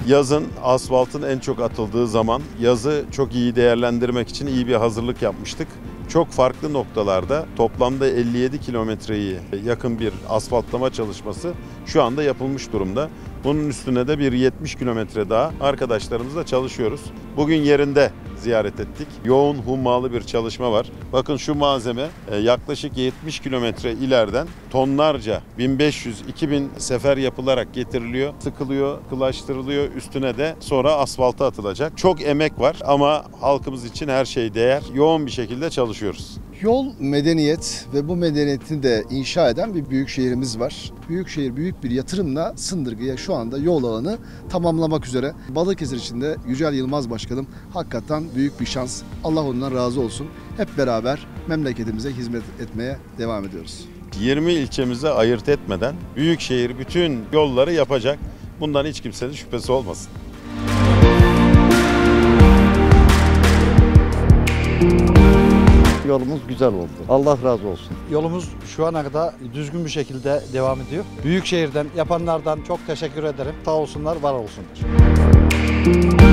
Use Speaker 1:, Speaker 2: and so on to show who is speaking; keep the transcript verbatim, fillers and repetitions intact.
Speaker 1: Yazın asfaltın en çok atıldığı zaman, yazı çok iyi değerlendirmek için iyi bir hazırlık yapmıştık. Çok farklı noktalarda toplamda elli yedi kilometreyi yakın bir asfaltlama çalışması şu anda yapılmış durumda. Bunun üstüne de bir yetmiş kilometre daha arkadaşlarımızla çalışıyoruz. Bugün yerinde ziyaret ettik. Yoğun hummalı bir çalışma var. Bakın şu malzeme yaklaşık yetmiş kilometre ileriden tonlarca bin beş yüz iki bin sefer yapılarak getiriliyor, sıkılıyor, kılaştırılıyor. Üstüne de sonra asfalta atılacak. Çok emek var ama halkımız için her şey değer. Yoğun bir şekilde çalışıyoruz.
Speaker 2: Yol medeniyet ve bu medeniyetini de inşa eden bir büyük şehrimiz var. Büyükşehir büyük bir yatırımla Sındırgı'ya şu anda yol alanı tamamlamak üzere. Balıkesir için de Yücel Yılmaz Başkanım hakikaten büyük bir şans. Allah ondan razı olsun. Hep beraber memleketimize hizmet etmeye devam ediyoruz.
Speaker 1: yirmi ilçemize ayırt etmeden Büyükşehir bütün yolları yapacak. Bundan hiç kimsenin şüphesi olmasın.
Speaker 3: Yolumuz güzel oldu. Allah razı olsun.
Speaker 4: Yolumuz şu ana kadar düzgün bir şekilde devam ediyor. Büyükşehir'den yapanlardan çok teşekkür ederim. Sağ olsunlar, var olsunlar.